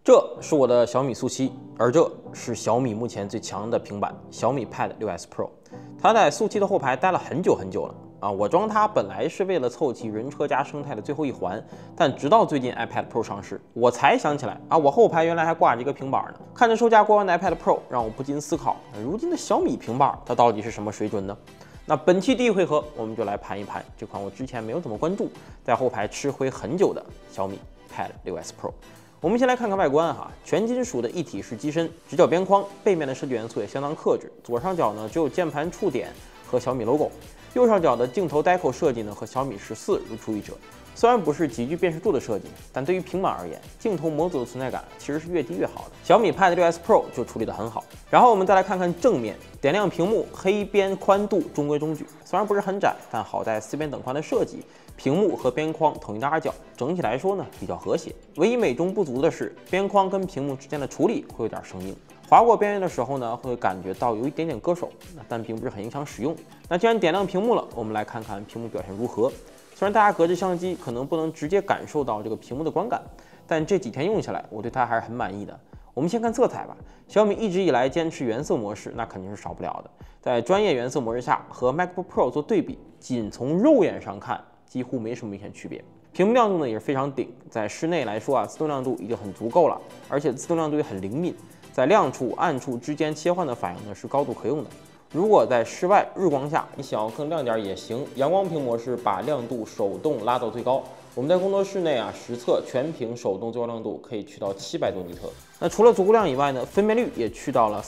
这是我的小米速7，而这是小米目前最强的平板小米 Pad 6s Pro。它在速7的后排待了很久了啊！我装它本来是为了凑齐人车家生态的最后一环，但直到最近 iPad Pro 上市，我才想起来啊，我后排原来还挂着一个平板呢。看着售价过万的 iPad Pro， 让我不禁思考，如今的小米平板它到底是什么水准呢？那本期第一回合，我们就来盘一盘这款我之前没有怎么关注，在后排吃灰很久的小米 Pad 6s Pro。我们先来看看外观哈，全金属的一体式机身，直角边框，背面的设计元素也相当克制。左上角呢只有键盘触点和小米 logo， 右上角的镜头 deco 设计呢和小米14如出一辙。虽然不是极具辨识度的设计，但对于平板而言，镜头模组的存在感其实是越低越好的。小米 Pad 6s Pro 就处理得很好。然后我们再来看看正面，点亮屏幕，黑边宽度中规中矩，虽然不是很窄，但好在4边等宽的设计。屏幕和边框统一的2角，整体来说呢比较和谐。唯一美中不足的是，边框跟屏幕之间的处理会有点生硬，划过边缘的时候呢，会感觉到有一点点割手，但并不是很影响使用。那既然点亮屏幕了，我们来看看屏幕表现如何。虽然大家隔着相机可能不能直接感受到这个屏幕的观感，但这几天用下来，我对它还是很满意的。我们先看色彩吧，小米一直以来坚持原色模式，那肯定是少不了的。在专业原色模式下和 MacBook Pro 做对比，仅从肉眼上看，几乎没什么明显区别。屏幕亮度呢也是非常顶，在室内来说啊，自动亮度已经很足够了，而且自动亮度也很灵敏，在亮处、暗处之间切换的反应呢是高度可用的。如果在室外日光下，你想要更亮点也行，阳光屏模式把亮度手动拉到最高。我们在工作室内啊，实测全屏手动最高亮度可以去到700多尼特。那除了足够亮以外呢，分辨率也去到了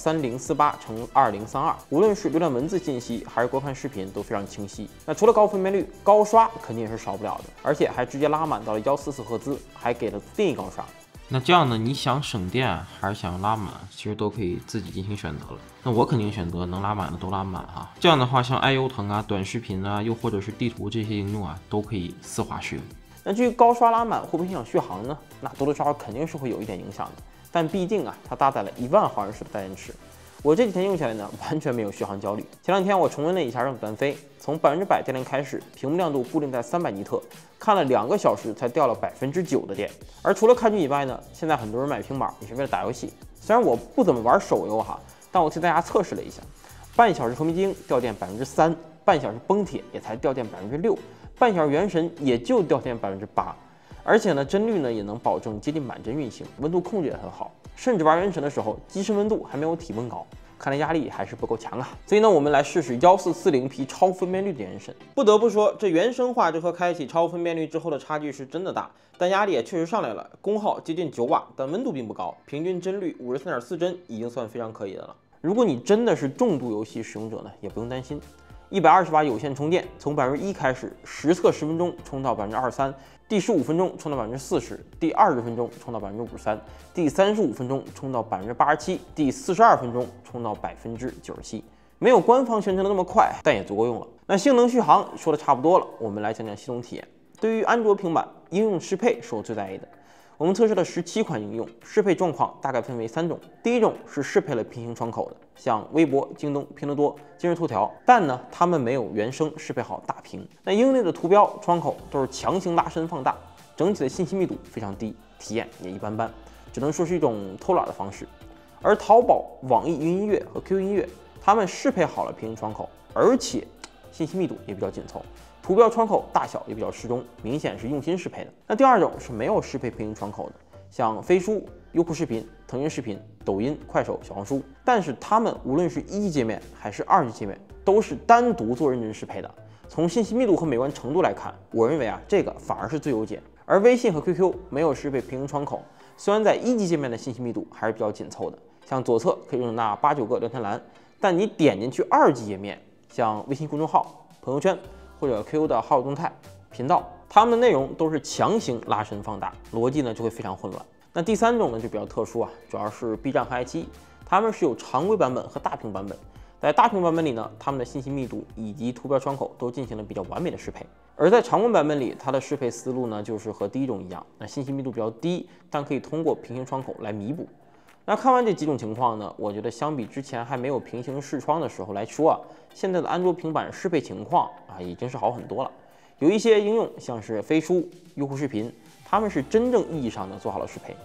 3048×2032，无论是浏览文字信息还是观看视频都非常清晰。那除了高分辨率，高刷肯定也是少不了的，而且还直接拉满到了144赫兹，还给了定义高刷。 那这样呢，你想省电还是想拉满，其实都可以自己进行选择了。那我肯定选择能拉满的都拉满啊。这样的话，像爱优腾啊、短视频啊，又或者是地图这些应用啊，都可以丝滑使用。 那至于高刷拉满会不会影响续航呢？那多多少少肯定是会有一点影响的。但毕竟啊，它搭载了10000毫安时的大电池。我这几天用下来呢，完全没有续航焦虑。前2天我重温了一下让子弹飞，从100%电量开始，屏幕亮度固定在300尼特，看了2个小时才掉了9%的电。而除了看剧以外呢，现在很多人买平板也是为了打游戏。虽然我不怎么玩手游哈，但我替大家测试了一下，半小时和平精英掉电3%，半小时崩铁也才掉电6%，半小时原神也就掉电8%。而且呢，帧率呢也能保证接近满帧运行，温度控制也很好，甚至玩原神的时候，机身温度还没有体温高，看来压力还是不够强啊。所以呢，我们来试试1440p 超分辨率的原神。不得不说，这原生画质和开启超分辨率之后的差距是真的大，但压力也确实上来了，功耗接近9瓦，但温度并不高，平均帧率53.4帧已经算非常可以的了。如果你真的是重度游戏使用者呢，也不用担心。120瓦有线充电，从1%开始，实测10分钟充到23%，第15分钟充到40%，第20分钟充到53%，第35分钟充到87%，第42分钟充到97%。没有官方宣称的那么快，但也足够用了。那性能续航说的差不多了，我们来讲讲系统体验。对于安卓平板，应用适配是我最在意的。我们测试了17款应用，适配状况大概分为3种。第一种是适配了平行窗口的，像微博、京东、拼多多、今日头条，但呢，它们没有原生适配好大屏。那应用内的图标窗口都是强行拉伸放大，整体的信息密度非常低，体验也一般般，只能说是一种偷懒的方式。而淘宝、网易云音乐和 QQ 音乐，它们适配好了平行窗口，而且信息密度也比较紧凑。图标窗口大小也比较适中，明显是用心适配的。那第二种是没有适配平行窗口的，像飞书、优酷视频、腾讯视频、抖音、快手、小红书，但是它们无论是1级界面还是2级界面，都是单独做认真适配的。从信息密度和美观程度来看，我认为啊，这个反而是最优解。而微信和 QQ 没有适配平行窗口，虽然在1级界面的信息密度还是比较紧凑的，像左侧可以容纳8、9个聊天栏，但你点进去2级页面，像微信公众号、朋友圈或者 QQ 的好友动态、频道，它们的内容都是强行拉伸放大，逻辑呢就会非常混乱。那第3种呢就比较特殊啊，主要是 B 站和爱奇艺，它们是有常规版本和大屏版本。在大屏版本里呢，它们的信息密度以及图标窗口都进行了比较完美的适配。而在常规版本里，它的适配思路呢就是和第一种一样，那信息密度比较低，但可以通过平行窗口来弥补。那看完这几种情况呢，我觉得相比之前还没有平行视窗的时候来说啊，现在的安卓平板适配情况啊已经是好很多了。有一些应用像是飞书、优酷视频，它们是真正意义上的做好了适配。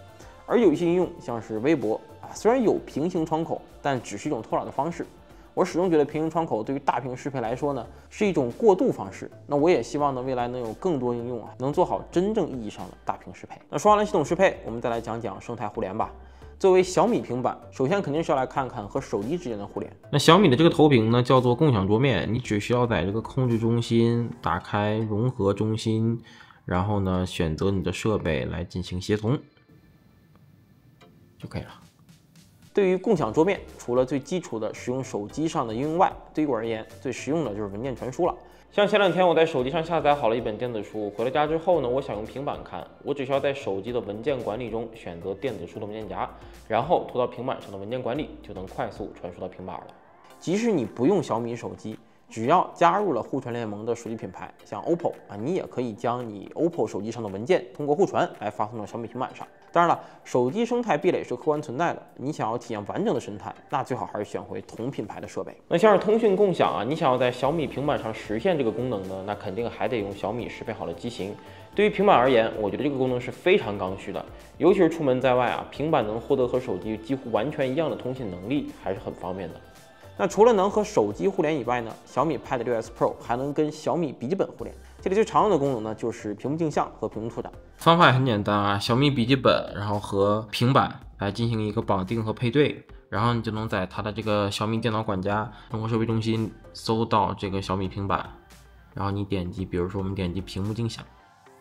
而有一些应用像是微博虽然有平行窗口，但只是一种偷懒的方式。我始终觉得平行窗口对于大屏适配来说呢，是一种过渡方式。那我也希望呢，未来能有更多应用能做好真正意义上的大屏适配。那说完了系统适配，我们再来讲讲生态互联吧。作为小米平板，首先肯定是要来看看和手机之间的互联。 那小米的这个投屏呢，叫做共享桌面，你只需要在这个控制中心打开融合中心，然后呢选择你的设备来进行协同就可以了。 对于共享桌面，除了最基础的使用手机上的应用外，对于我而言，最实用的就是文件传输了。像前2天我在手机上下载好了一本电子书，回了家之后呢，我想用平板看，我只需要在手机的文件管理中选择电子书的文件夹，然后拖到平板上的文件管理，就能快速传输到平板了。即使你不用小米手机，只要加入了互传联盟的手机品牌，像 OPPO 你也可以将你 OPPO 手机上的文件通过互传来发送到小米平板上。当然了，手机生态壁垒是客观存在的，你想要体验完整的生态，那最好还是选回同品牌的设备。那像是通讯共享你想要在小米平板上实现这个功能呢，那肯定还得用小米适配好的机型。对于平板而言，我觉得这个功能是非常刚需的，尤其是出门在外平板能获得和手机几乎完全一样的通信能力，还是很方便的。那除了能和手机互联以外呢，小米 Pad 6s Pro 还能跟小米笔记本互联。这里最常用的功能呢，就是屏幕镜像和屏幕拓展。 方法也很简单小米笔记本，然后和平板来进行一个绑定和配对，然后你就能在它的这个小米电脑管家生活设备中心搜到这个小米平板，然后你点击，比如说我们点击屏幕镜像，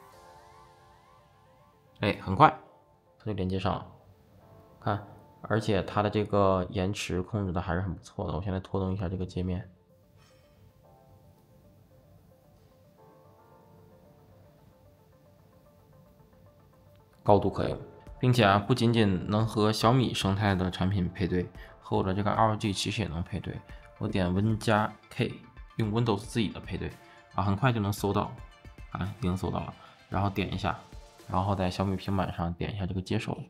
很快它就连接上了，看。而且它的这个延迟控制的还是很不错的。我现在拖动一下这个界面，高度可用，并且不仅仅能和小米生态的产品配对，和我的这个 ROG 其实也能配对。我点 Win+K， 用 Windows 自己的配对很快就能搜到，已经搜到了。然后点一下，然后在小米平板上点一下这个接收。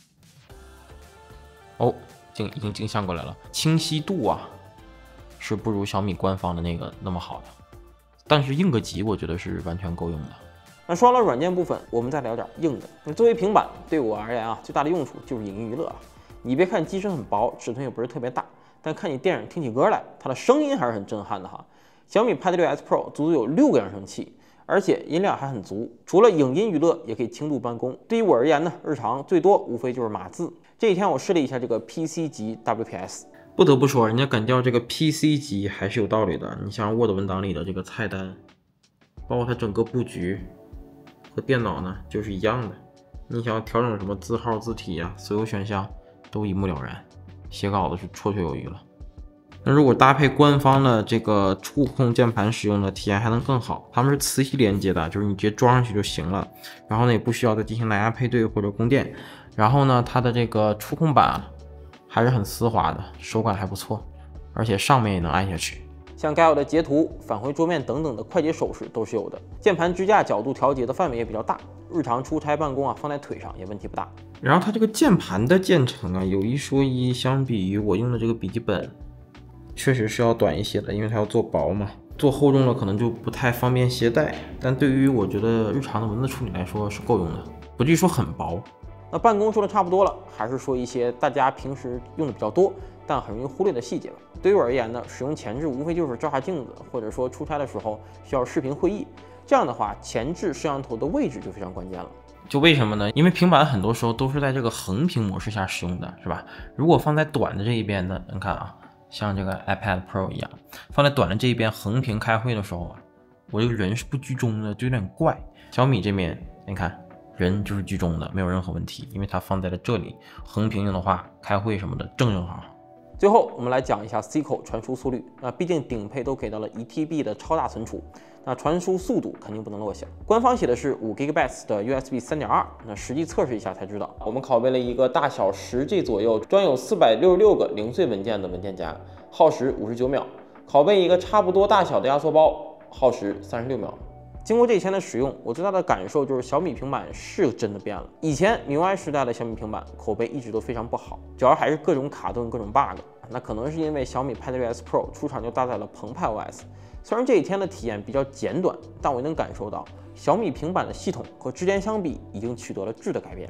已经镜像过来了，清晰度是不如小米官方的那个那么好的，但是应个急我觉得是完全够用的。 那说完了软件部分，我们再聊点硬的。那作为平板，对我而言最大的用处就是影音娱乐了。你别看机身很薄，尺寸也不是特别大，但看你电影听起歌来，它的声音还是很震撼的小米 Pad 6s Pro 足足有6个扬声器，而且音量还很足。除了影音娱乐，也可以轻度办公。对于我而言呢，日常最多无非就是码字。这几天我试了一下这个 PC 级 WPS， 不得不说，人家敢叫这个 PC 级还是有道理的。你像 Word 文档里的这个菜单，包括它整个布局和电脑呢就是一样的。你想要调整什么字号、字体所有选项都一目了然，写稿子是绰绰有余了。那如果搭配官方的这个触控键盘使用的体验还能更好，它们是磁吸连接的，就是你直接装上去就行了，然后呢也不需要再进行蓝牙配对或者供电。然后呢，它的这个触控板还是很丝滑的，手感还不错，而且上面也能按下去。 像该有的截图、返回桌面等等的快捷手势都是有的。键盘支架角度调节的范围也比较大，日常出差办公放在腿上也问题不大。 然后它这个键盘的键程有一说一，相比于我用的这个笔记本，确实是要短一些的，因为它要做薄嘛，做厚重了可能就不太方便携带。但对于我觉得日常的文字处理来说是够用的，不至于说很薄。 那办公说的差不多了，还是说一些大家平时用的比较多，但很容易忽略的细节吧。对于我而言呢，使用前置无非就是照下镜子，或者说出差的时候需要视频会议，这样的话前置摄像头的位置就非常关键了。 就为什么呢？因为平板很多时候都是在这个横屏模式下使用的，是吧？如果放在短的这一边呢，你看像这个 iPad Pro 一样，放在短的这一边横屏开会的时候我这个人是不居中的，就有点怪。小米这边你看。人就是居中的，没有任何问题，因为它放在了这里，横屏用的话，开会什么的正好。 最后我们来讲一下 C 口传输速率，毕竟顶配都给到了 1TB 的超大存储，那传输速度肯定不能落下。官方写的是5GB 的 USB 3.2，那实际测试一下才知道。我们拷贝了一个大小10G 左右，装有466个零碎文件的文件夹，耗时59秒；拷贝一个差不多大小的压缩包，耗时36秒。经过这几天的使用，我最大的感受就是小米平板是真的变了。以前MIUI 时代的小米平板口碑一直都非常不好，主要还是各种卡顿、各种 bug。那可能是因为小米 Pad 6s Pro 出厂就搭载了澎湃 OS， 虽然这几天的体验比较简短，但我能感受到小米平板的系统和之前相比已经取得了质的改变。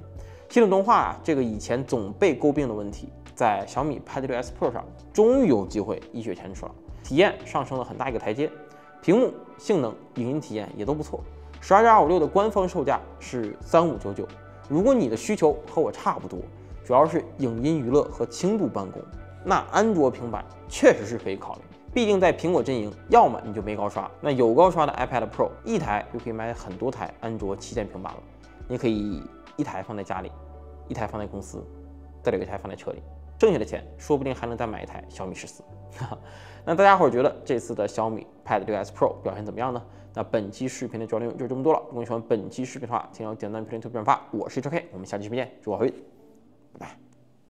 系统动画啊，这个以前总被诟病的问题，在小米 Pad 6s Pro 上终于有机会一雪前耻了，体验上升了很大一个台阶，屏幕、性能、影音体验也都不错。12.26的官方售价是3599，如果你的需求和我差不多，主要是影音娱乐和轻度办公，那安卓平板确实是可以考虑。毕竟在苹果阵营，要么你就没高刷，那有高刷的 iPad Pro 一台就可以买很多台安卓旗舰平板了。你可以一台放在家里，一台放在公司，再有一台放在车里，剩下的钱说不定还能再买一台小米14。那大家伙觉得这次的小米 Pad 6s Pro 表现怎么样呢？那本期视频的主要内容就这么多了。如果你喜欢本期视频的话，请要点赞、评论、投币、转发。我是 HK，我们下期视频见，祝我好运。